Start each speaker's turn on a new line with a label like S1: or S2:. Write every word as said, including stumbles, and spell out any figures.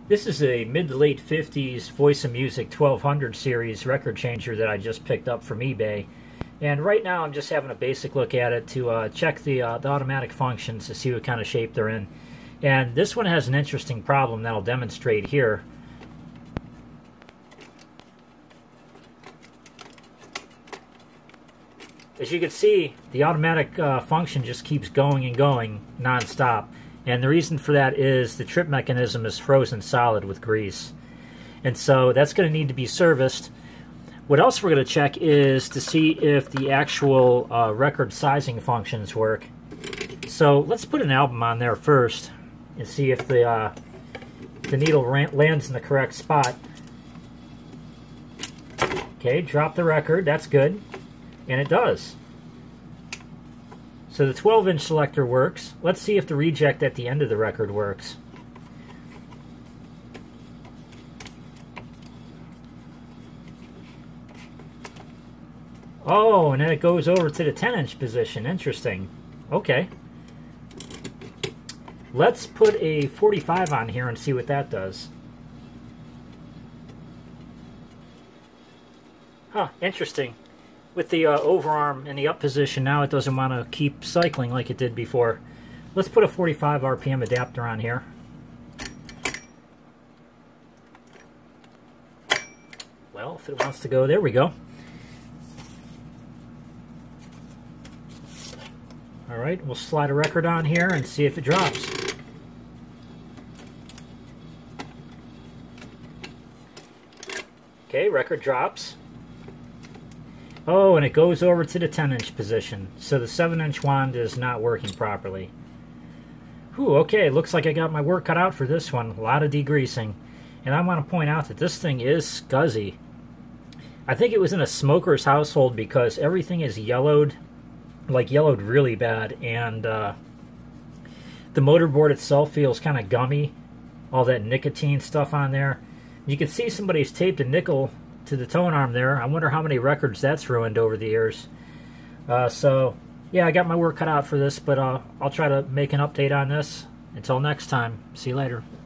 S1: This is a mid to late fifties Voice of Music twelve hundred series record changer that I just picked up from eBay. And right now I'm just having a basic look at it to uh, check the, uh, the automatic functions to see what kind of shape they're in. And this one has an interesting problem that I'll demonstrate here. As you can see, the automatic uh, function just keeps going and going non-stop. And the reason for that is the trip mechanism is frozen solid with grease. And so that's going to need to be serviced. What else we're going to check is to see if the actual uh, record sizing functions work. So let's put an album on there first and see if the, uh, the needle lands in the correct spot. Okay, drop the record, that's good. And it does. So the twelve inch selector works. Let's see if the reject at the end of the record works. Oh, and then it goes over to the ten inch position. Interesting. Okay. Let's put a forty-five on here and see what that does. Huh, interesting. With the uh, overarm in the up position, now it doesn't want to keep cycling like it did before. Let's put a forty-five R P M adapter on here. Well, if it wants to go, there we go. Alright, we'll slide a record on here and see if it drops. Okay, record drops. Oh, and it goes over to the ten inch position. So the seven inch wand is not working properly. Whew, okay, looks like I got my work cut out for this one. A lot of degreasing. And I want to point out that this thing is scuzzy. I think it was in a smoker's household because everything is yellowed, like yellowed really bad. And uh, the motorboard itself feels kind of gummy. All that nicotine stuff on there. You can see somebody's taped a nickel to the tone arm there. I wonder how many records that's ruined over the years. Uh, so, yeah, I got my work cut out for this, but uh, I'll try to make an update on this. Until next time, see you later.